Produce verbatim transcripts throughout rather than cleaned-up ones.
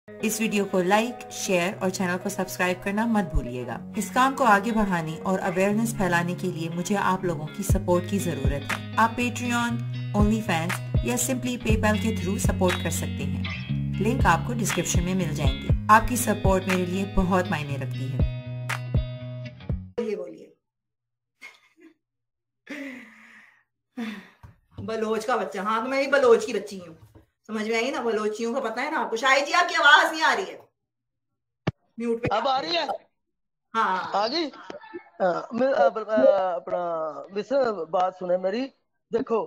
इस वीडियो को like, share और चैनल को सब्सक्राइब करना मत भूलिएगा। इस काम को आगे बढ़ाने और अवेयरनेस फैलाने के लिए मुझे आप लोगों की सपोर्ट की जरूरत है। आप पेट्रियन, ओनली फैंस या सिंपली पेपैल के थ्रू सपोर्ट कर सकते हैं। लिंक आपको डिस्क्रिप्शन में मिल जाएंगे। आपकी सपोर्ट मेरे लिए बहुत मायने रखती है। बोलिए बोलिए। बलोच का बच्चा, हाँ तो मैं भी बलोच की बच्ची हूँ, समझ में आई ना। बलोचियों का पता है ना आपको। शायद जी आपकी आवाज नहीं आ रही है, म्यूट पे। अब आ रही है? हाँ आ गई। अपना मिस्टर बात सुने मेरी, देखो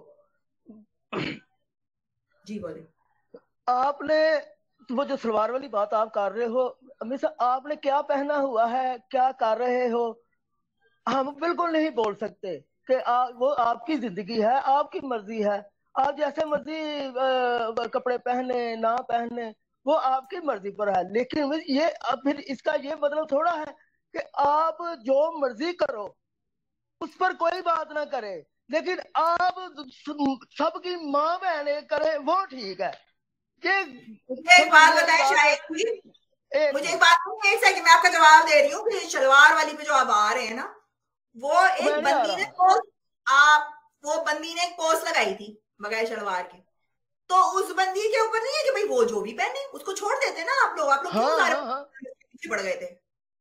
जी बोले। आपने वो जो सलवार वाली बात आप कर रहे हो, मिस्टर आपने क्या पहना हुआ है, क्या कर रहे हो, हम बिल्कुल नहीं बोल सकते कि आ, वो आपकी जिंदगी है, आपकी मर्जी है। आप जैसे मर्जी आ, कपड़े पहने ना पहने, वो आपकी मर्जी पर है। लेकिन ये अब फिर इसका ये मतलब थोड़ा है कि आप जो मर्जी करो उस पर कोई बात ना करे, लेकिन आप सबकी माँ बहन करे वो ठीक है। ये मुझे एक बात बताएं शायद जी, मुझे एक बात एक सेकंड मैं आपका जवाब दे रही हूँ कि शलवार वाली पे जो आप आ रहे हैं ना, वो एक बंदी ने पोस्ट, आप वो बंदी ने एक पोस्ट लगाई थी बगैर शलवार के, तो उस बंदी के ऊपर नहीं है कि भाई वो जो भी पहने उसको छोड़ देते ना आप लोग। आप लोग क्यों सारे पीछे पड़ गए थे?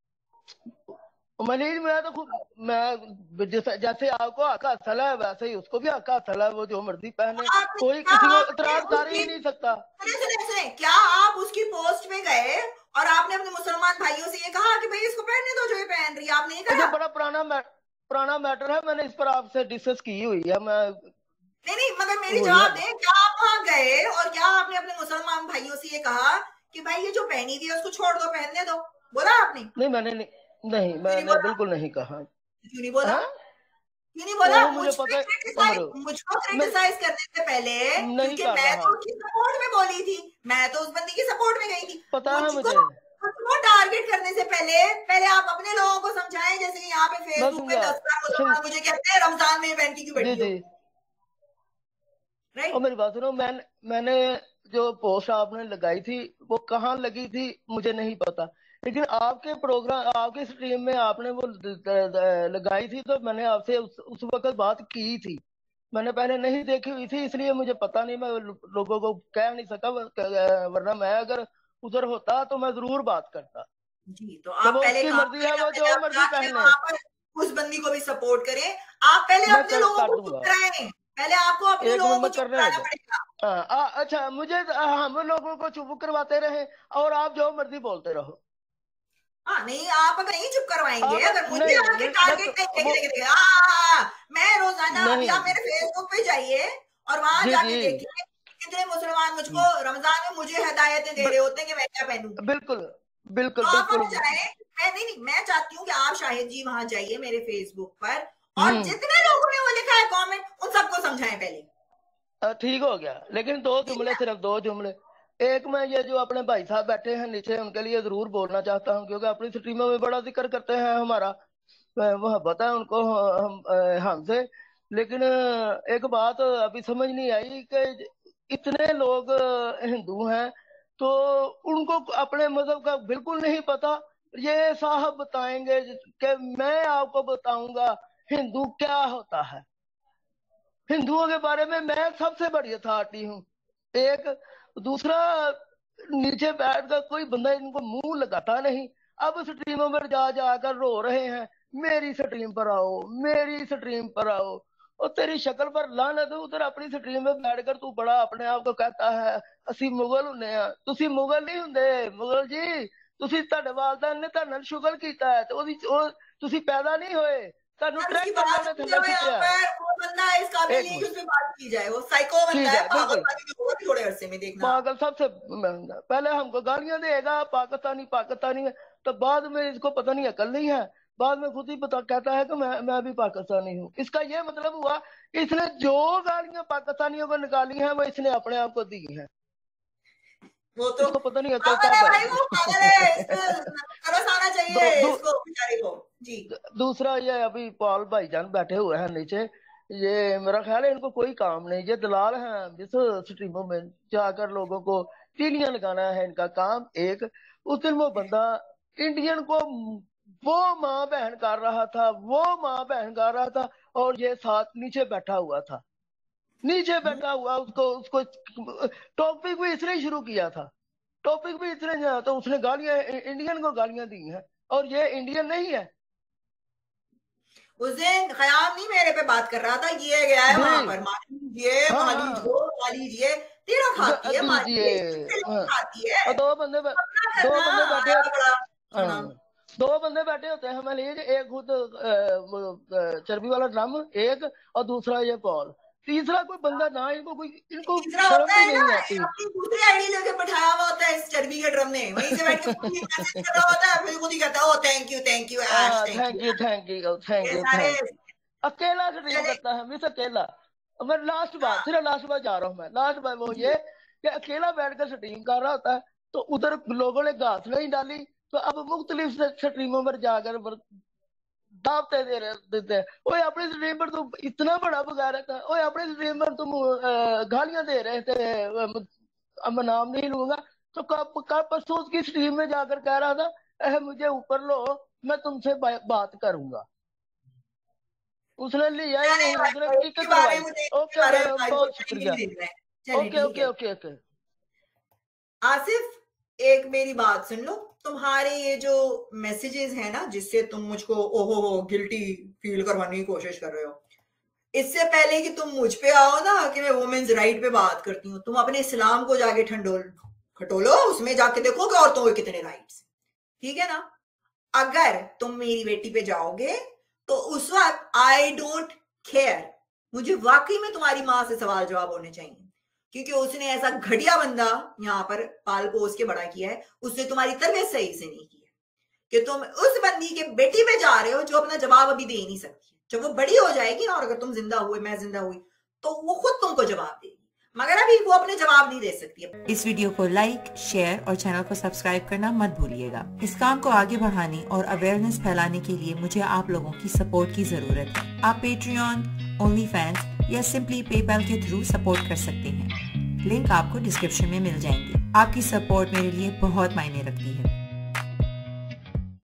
मनीष मैं तो खुद मैं जैसे जैसे आपको आका असल है वैसे ही उसको भी आका असल है, वो जो मर्जी पहने, कोई किसी को इतराज कर ही नहीं सकता। सुने सुने सुने, क्या आप उसकी पोस्ट में गए और आपने अपने मुसलमान भाइयों से ये कहा कि भाई इसको पहनने दो जो ये पहन रही है? आप नहीं कहा? बड़ा पुराना पुराना मैटर है, मैंने इस पर आपसे डिस्कस की हुई है। मैं नहीं नहीं मगर मेरी जवाब दें, क्या आप वहां गए और क्या आपने अपने मुसलमान भाइयों से ये कहा कि भाई ये जो पहनी हुई है उसको छोड़ दो, पहनने दो? बोला आपने? नहीं मैंने नहीं, नहीं मैंने बिल्कुल नहीं कहा। क्यों नहीं बोला? क्यों नहीं बोला? मुझे पता है मुझको क्रिटिसाइज करने से पहले, क्योंकि मैं तो उसकी सपोर्ट में बोली थी, मैं तो उस बंदी की सपोर्ट में गई थी। पता है मुझे। मुझको टारगेट करने से पहले पहले आप अपने लोगों को समझाएं, जैसे कि यहाँ पे फेसबुक पे दस लाख मुसलमान मुझे कहते हैं रमजान में पहन की क्यों बैठी हो? और मेरी बात सुनो, मैं मैंने जो पोस्ट आपने लगाई थी वो कहाँ लगी थी मुझे नहीं पता, लेकिन आपके प्रोग्राम आपके स्ट्रीम में आपने वो लगाई थी, तो मैंने आपसे उस, उस वक्त बात की थी। मैंने पहले नहीं देखी हुई थी इसलिए मुझे पता नहीं, मैं लोगों को कह नहीं सका, वरना मैं अगर उधर होता तो मैं जरूर बात करता। जी तो आप तो पहले उसकी मर्जी है, वो जो मर्जी पहने, उस बंदी को भी सपोर्ट करें। आप पहले अपने लोगों को चुप कराएं, पहले आपको अपने लोगों को चुप कराना पड़ेगा। आ, अच्छा मुझे हम लोगों को चुप करवाते रहे और आप जो मर्जी बोलते रहो। हाँ नहीं आप अगर नहीं चुप करवाएंगे, अगर मुझे आके टारगेट नहीं देखेंगे, हाँ मैं रोजाना अभी आप मेरे फेसबुक पे जाइए और वहां जाके देखिए कितने मुसलमान मुझको रमजान में मुझे हिदायतें दे रहे होते हैं कि मैं क्या पहनूं। बिल्कुल बिल्कुल तो बिल्कुल आप जाए, मैं नहीं नहीं मैं चाहती हूँ कि आप शाहिद जी वहां जाइए मेरे फेसबुक पर और जितने लोगों ने वो लिखा है कमेंट उन सबको समझाएं पहले। ठीक हो गया, लेकिन दो जुमले, सिर्फ दो जुमले। एक मैं ये जो अपने भाई साहब बैठे हैं नीचे उनके लिए जरूर बोलना चाहता हूँ, क्योंकि अपनी स्ट्रीमों में बड़ा जिक्र करते हैं हमारा, मोहब्बत है उनको हम हमसे, लेकिन एक बात अभी समझ नहीं आई कि इतने लोग हिंदू हैं तो उनको अपने मजहब का बिल्कुल नहीं पता। ये साहब बताएंगे कि मैं आपको बताऊंगा हिंदू क्या होता है। हिंदुओं के बारे में मैं सबसे बड़ी अथॉरिटी हूँ। एक दूसरा, नीचे बैठकर कोई बंदा इनको मुंह लगाता नहीं। अब स्ट्रीमों पर जा जाकर रो रहे हैं मेरी स्ट्रीम पर आओ, मेरी स्ट्रीम पर आओ। और तेरी शक्ल पर लानत, उधर अपनी स्ट्रीम में बैठकर तू बड़ा अपने आप को कहता है असी मुगल हुंदे आ। तुसी मुगल नहीं हुंदे मुगल जी, तुसी ਤੁਹਾਡੇ ਵਾਲਦਾਨ ਨੇ ਤੁਹਾਡੇ ਨਾਲ ਸ਼ੁਗਲ ਕੀਤਾ ਹੈ ਤੇ ਉਹਦੀ ਉਹ ਤੁਸੀਂ ਪੈਦਾ नहीं होए, ਤੁਹਾਨੂੰ ट्रैक कर लेने थल्ले सुटिया। वो बंदा है इस काबिल नहीं कि उसमें बात की जाए, वो साइको बंदा है, पागल थोड़े अरसे में देखना। पागल सबसे पहले हमको गालियां देगा पाकिस्तानी पाकिस्तानी, तो बाद में इसको पता नहीं अकल नहीं है, बाद में खुद ही पता कहता है कि मैं मैं भी पाकिस्तानी हूँ। इसका ये मतलब हुआ इसने जो गालियां पाकिस्तानियों को निकाली हैं वो इसने अपने आप को दी हैं। वो तो इसको पता नहीं अकल पागल है भाई, वो पागल है, इसको आना चाहिए इसको बेचारे को। जी दूसरा ये अभी पॉल भाईजान बैठे हुए हैं नीचे, ये मेरा ख्याल है इनको कोई काम नहीं, ये दलाल हैं जिस स्ट्रीमों में जाकर लोगों को तीलियां लगाना है इनका काम। एक उस दिन वो बंदा इंडियन को वो माँ बहन कर रहा था, वो माँ बहन कर रहा था, और ये साथ नीचे बैठा हुआ था, नीचे बैठा हुआ उसको उसको टॉपिक भी इसने शुरू किया था, टॉपिक भी इसने किया तो उसने गालियां इंडियन को गालियां दी हैं, और ये इंडियन नहीं है। उस दिन खयाम नहीं मेरे पे बात कर रहा था, ये गया है वहां पर, मान लीजिए हाँ, मान लीजिए मान लीजिए तेरा खाती है, मान लीजिए खाती है, दो बंदे दो बंदे बैठे हाँ, दो बंदे बैठे होते हैं हमारे लिए, एक खुद चर्बी वाला ड्रम एक, और दूसरा ये पॉल, तीसरा कोई बंदा ना, इनको कोई इनको शर्म भी नहीं आती। अपनी दूसरी आईडी लेके बैठाया हुआ होता है इस चर्बी के ड्रम में, वहीं से बैठ के मैसेज कर रहा होता है, फिर खुद ही कहता है ओ thank you thank you Aish thank you thank you thank you thank अकेला स्ट्रीम करता है मिस, अकेला। मैं लास्ट बार सिर्फ लास्ट बार जा रहा हूँ मैं, लास्ट बार वो ये कि अकेला बैठकर स्ट्रीम कर रहा होता है, तो उधर लोगों ने घास नहीं डाली, तो अब मुख्तलिफ स्ट्रीमों पर जाकर दावते दे रहे देते हैं, ओए अपने स्ट्रीम पर तुम इतना बड़ा बगा रहा था, ओए अपने स्ट्रीम पर तुम गालियां दे रहे थे, अब मैं नाम नहीं लूंगा, तो कब कब परसों की स्ट्रीम में जाकर कह रहा था मुझे ऊपर लो मैं तुमसे बात करूंगा, उसने लिया ही नहीं, उसने टिक करवाई। ओके बहुत शुक्रिया, okay okay okay okay. Asif एक मेरी बात सुन लो, तुम्हारे ये जो मैसेजेस हैं ना जिससे तुम मुझको ओहो हो गिल्टी फील करवाने की कोशिश कर रहे हो, इससे पहले कि तुम मुझ पे आओ ना कि मैं वुमेन्स राइट पे बात करती हूँ, तुम अपने इस्लाम को जाके ठंडोल खटोलो, उसमें जाके देखो कि औरतों को कितने राइट्स, ठीक है ना। अगर तुम मेरी बेटी पे जाओगे तो उस वक्त आई डोंट केयर, मुझे वाकई में तुम्हारी माँ से सवाल जवाब होने चाहिए, क्योंकि उसने ऐसा घटिया बंदा यहाँ पर पाल पोस के बड़ा किया है, उसने तुम्हारी तरबियत सही से नहीं की है कि तुम उस बंदी के बेटी पे जा रहे हो जो अपना जवाब अभी दे नहीं सकती। जब वो बड़ी हो जाएगी ना, और अगर तुम जिंदा हुए, मैं जिंदा हुई, तो वो खुद तुमको जवाब देगी, मगर अभी वो अपने जवाब नहीं दे सकती है। इस वीडियो को लाइक, शेयर और चैनल को सब्सक्राइब करना मत भूलिएगा। इस काम को आगे बढ़ाने और अवेयरनेस फैलाने के लिए मुझे आप लोगों की सपोर्ट की जरूरत है। आप पेट्रियन, ओनली फैंस या सिंपली पेपैल के थ्रू सपोर्ट कर सकते हैं। लिंक आपको डिस्क्रिप्शन में मिल जाएंगे। आपकी सपोर्ट मेरे लिए बहुत मायने रखती है।